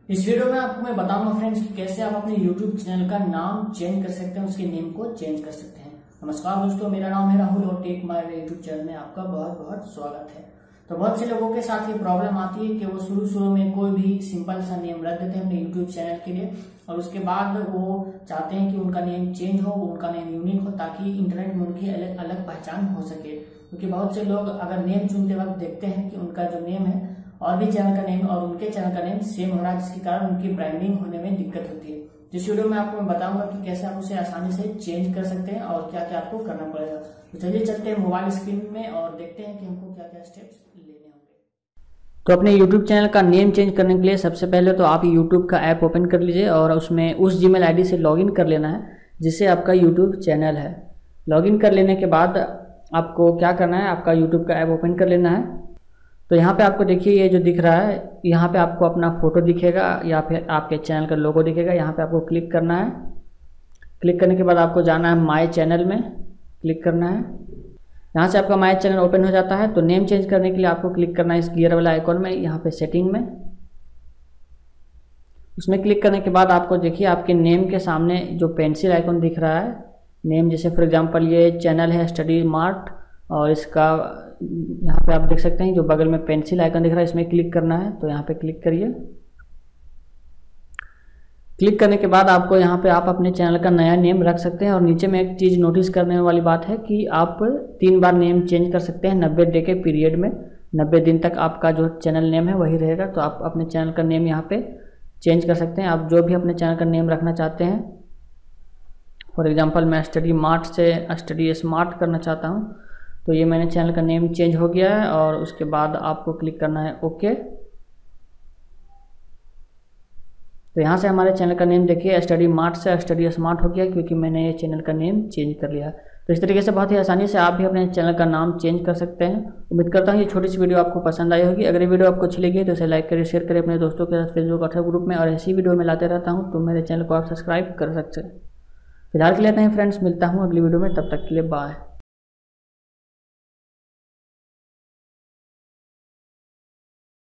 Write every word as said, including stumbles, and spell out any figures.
इस वीडियो में आपको मैं बताऊंगा फ्रेंड्स कि कैसे आप अपने यूट्यूब चैनल का नाम चेंज कर सकते हैं, उसके नेम को चेंज कर सकते हैं। नमस्कार दोस्तों, मेरा नाम है राहुल और tech my way YouTube channel में आपका बहुत बहुत स्वागत है। तो बहुत से लोगों के साथ ये प्रॉब्लम आती है कि वो शुरू शुरू में कोई भी सिंपल सा नेम रख देते हैं अपने यूट्यूब चैनल के लिए और उसके बाद वो चाहते हैं कि उनका नेम चेंज हो, उनका नेम यूनिक हो, ताकि इंटरनेट में उनकी अलग अलग पहचान हो सके। क्योंकि बहुत से लोग अगर नेम चुनते वक्त देखते हैं कि उनका जो नेम है और भी चैनल का नेम और उनके चैनल का नेम सेम हो रहा है, जिसके कारण उनकी ब्रांडिंग होने में दिक्कत होती है। जिस वीडियो में आपको मैं बताऊंगा कि कैसे आप उसे आसानी से चेंज कर सकते हैं और क्या क्या आपको करना पड़ेगा। तो चलिए चलते हैं मोबाइल स्क्रीन में और देखते हैं कि हमको क्या क्या स्टेप्स लेने होंगे। तो अपने यूट्यूब चैनल का नेम चेंज करने के लिए सबसे पहले तो आप यूट्यूब का ऐप ओपन कर लीजिए और उसमें उस जीमेल आईडी से लॉगिन कर लेना है जिससे आपका यूट्यूब चैनल है। लॉगिन कर लेने के बाद आपको क्या करना है, आपका यूट्यूब का ऐप ओपन कर लेना है। तो यहाँ पे आपको देखिए ये जो दिख रहा है, यहाँ पे आपको अपना फ़ोटो दिखेगा या फिर आपके चैनल का लोगो दिखेगा। यहाँ पे आपको क्लिक करना है। क्लिक करने के बाद आपको जाना है माय चैनल में, क्लिक करना है। यहाँ से आपका माय चैनल ओपन हो जाता है। तो नेम चेंज करने के लिए आपको क्लिक करना है इस गियर वाला आइकॉन में, यहाँ पे सेटिंग में। उसमें क्लिक करने के बाद आपको देखिए आपके नेम के सामने जो पेंसिल आइकॉन दिख रहा है, नेम जैसे फॉर एग्जांपल ये चैनल है स्टडी मार्ट और इसका यहाँ पे आप देख सकते हैं जो बगल में पेंसिल आइकन दिख रहा है, इसमें क्लिक करना है। तो यहाँ पे क्लिक करिए। क्लिक करने के बाद आपको यहाँ पे आप अपने चैनल का नया नेम रख सकते हैं। और नीचे में एक चीज़ नोटिस करने वाली बात है कि आप तीन बार नेम चेंज कर सकते हैं नब्बे डे के पीरियड में। नब्बे दिन तक आपका जो चैनल नेम है वही रहेगा। तो आप अपने चैनल का नेम यहाँ पे चेंज कर सकते हैं। आप जो भी अपने चैनल का नेम रखना चाहते हैं, फॉर एग्जाम्पल मैं स्टडी मार्ट से स्टडी स्मार्ट करना चाहता हूँ, तो ये मैंने चैनल का नेम चेंज हो गया है। और उसके बाद आपको क्लिक करना है ओके। तो यहाँ से हमारे चैनल का नेम देखिए स्टडी मार्ट से स्टडी स्मार्ट हो गया, क्योंकि मैंने ये चैनल का नेम चेंज कर लिया है। तो इस तरीके से बहुत ही आसानी से आप भी अपने चैनल का नाम चेंज कर सकते हैं। उम्मीद करता हूँ ये छोटी सी वीडियो आपको पसंद आई होगी। अगर ये वीडियो आपको अच्छी लगी तो इसे लाइक करिए, शेयर करिए अपने दोस्तों के साथ फेसबुक व्हाट्सएप ग्रुप में। और ऐसी वीडियो में लाते रहता हूँ, तो मेरे चैनल को आप सब्सक्राइब कर सकते हैं। फिलहाल के लिए इतना ही फ्रेंड्स, मिलता हूँ अगली वीडियो में, तब तक के लिए बाय।